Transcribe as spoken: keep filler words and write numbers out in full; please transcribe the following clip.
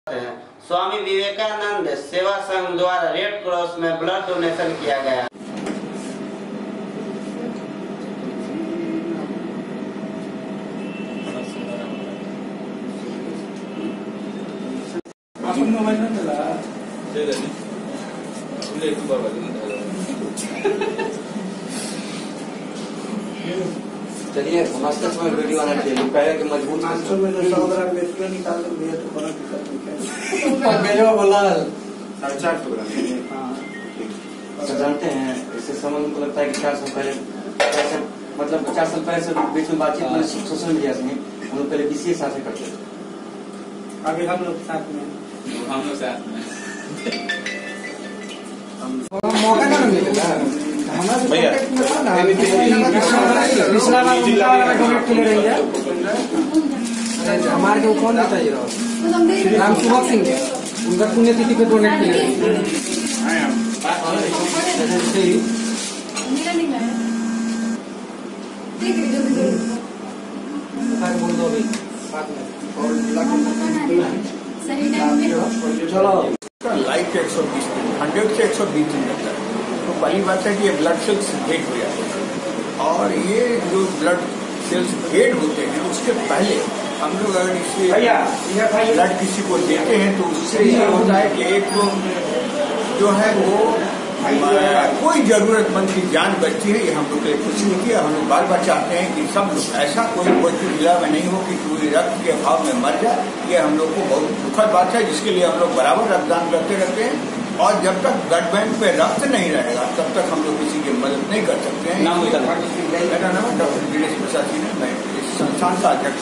स्वामी विवेकानंद सेवा संघ द्वारा red cross में blood donation किया गया। चलिए मस्त समय वीडियो आना चाहिए। पहले के मजबूत आंसर में जो सौ ग्राम बेचकर निकाल कर दिया तो बड़ा दिक्कत है। बेजवा बोला साढ़े चार सौ ग्राम। हाँ जानते हैं इससे समझ को लगता है कि चार साल पहले ऐसे मतलब पचास साल पहले से बीच में बातचीत में सोशल मीडिया से हम लोग पहले किसी साथ से करते थे। अभी हम लोग साथ में हम लोग साथ में मौका ना मिलेगा भैया हमारे को कौन बताइए राम सुभग सिंह के उनका पुण्यतिथि पे डोनेट किया। चलो लाइफ एक सौ बीस हंड्रेड से एक सौ बीस दिन लगता है। तो पहली बात है कि ये ब्लड सेल्स फेड हो जाते हैं और ये जो ब्लड सेल्स फेड होते हैं उसके पहले हम लोग अगर इससे ब्लड किसी को देते हैं तो उससे ये होता है कि एक तो जो है वो कोई जरूरतमंद की जान बचती है। ये हम लोग के लिए कुछ नहीं किया। हम लोग बार बार चाहते हैं कि सब लोग ऐसा कोई भोजपुर जिला में नहीं हो कि कोई रक्त के अभाव में मर जाए। ये हम लोग को बहुत दुखद बात है जिसके लिए हम लोग बराबर रक्तदान करते रहते हैं। और जब तक ब्लड बैंक पे रक्त नहीं रहेगा तब तक हम लोग किसी की मदद नहीं कर सकते हैं। मेरा नाम है डॉक्टर दिनेश प्रसाद जी है, मैं इस संस्थान का अध्यक्ष।